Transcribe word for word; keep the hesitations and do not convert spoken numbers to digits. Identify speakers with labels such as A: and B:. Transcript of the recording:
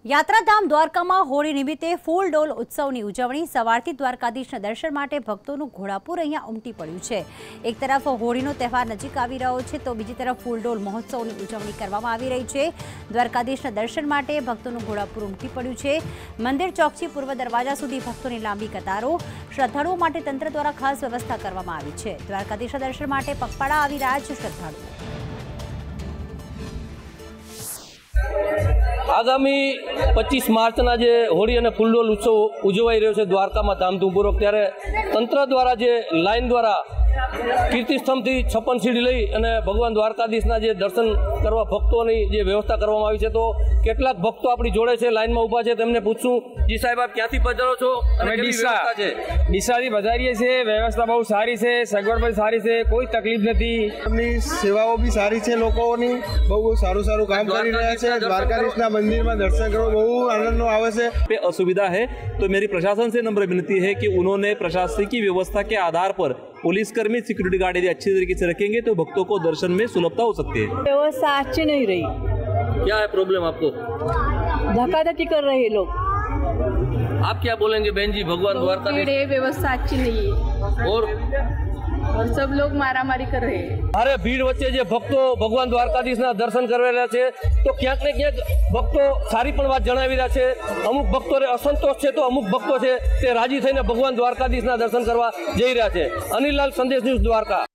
A: યાત્રાધામ દ્વારકામાં હોળી નિમિત્તે ફૂલ ડોલ ઉત્સવની ઉજવણી સવારથી દ્વારકાધીશના દર્શન માટે ભક્તોનું ઘોડાપુર અહીંયા ઉમટી પડ્યું છે। એક તરફ હોળીનો તહેવાર નજીક આવી રહ્યો છે તો બીજી તરફ ફૂલ ડોલ મહોત્સવની ઉજવણી કરવામાં આવી રહી છે। દ્વારકાધીશના દર્શન માટે ભક્તોનું ઘોડાપુર ઉમટી પડ્યું છે। મંદિર ચોકથી પૂર્વ દરવાજા સુધી ભક્તોની લાંબી કતારો। શ્રદ્ધાળુઓ માટે તંત્ર દ્વારા ખાસ વ્યવસ્થા કરવામાં આવી છે। દ્વારકાધીશના દર્શન માટે પગપાળા આવી રહ્યા છે શ્રદ્ધાળુઓ।
B: आगामी पच्चीस मार्चना जे होળી અને ફૂલડોલ ઉત્સવ ઉજવાઈ રહ્યો છે દ્વારકામાં ધામધૂમપૂર્વક, ત્યારે તંત્ર દ્વારા જે લાઈન દ્વારા કીર્તિસ્તંભથી છપ્પન સીડી લઈ અને ભગવાન દ્વારકાધીશના જે દર્શન કરવા ભક્તોની જે વ્યવસ્થા કરવામાં આવી છે, તો કેટલાક ભક્તો આપણી જોડે છે, લાઈનમાં ઊભા છે, તેમને પૂછશું। જી સાહેબ, આપ ક્યાંથી પધારો છો અને કેવી વ્યવસ્થા છે?
C: ડીસાથી પધારીએ છીએ। વ્યવસ્થા બહુ સારી છે, સગવડ પણ સારી છે, કોઈ તકલીફ નથી।
D: એમની સેવાઓ બી સારી છે, લોકોની બહુ સારું સારું કામ કરી રહ્યા છે। દ્વારકાધીશના મંदिर दर्शन करो बहुत आनंद आवे पे
E: असुविधा है, तो मेरी प्रशासन से नम्र विनती है कि उन्होंने प्रशासनिक व्यवस्था के आधार पर पुलिसकर्मी सिक्योरिटी गार्ड यदि अच्छी तरीके से रखेंगे तो भक्तों को दर्शन में सुलभता हो सकती है।
F: व्यवस्था अच्छी नहीं रही।
B: क्या है प्रॉब्लम आपको?
F: धक्का धक्की कर रहे हैं लोग।
B: आप क्या बोलेंगे बहन जी? भगवान द्वारकाधीश,
F: व्यवस्था अच्छी नहीं है
B: और
F: और सब लोग मारा मारी कर रहे हैं।
B: अरे भीड़ वच्चे जे भक्तो भगवान द्वारकाधीशना दर्शन करेला छे तो क्यांक ने क्यांक भक्तो सारी पण वात जणावी रह्या छे। अमुक भक्तोने असंतोष छे तो अमुक भक्तो छे ते राजी थईने भगवान द्वारकाधीशना दर्शन करवा जई रह्या छे। अनिल लाल, संदेश न्यूज, द्वारका।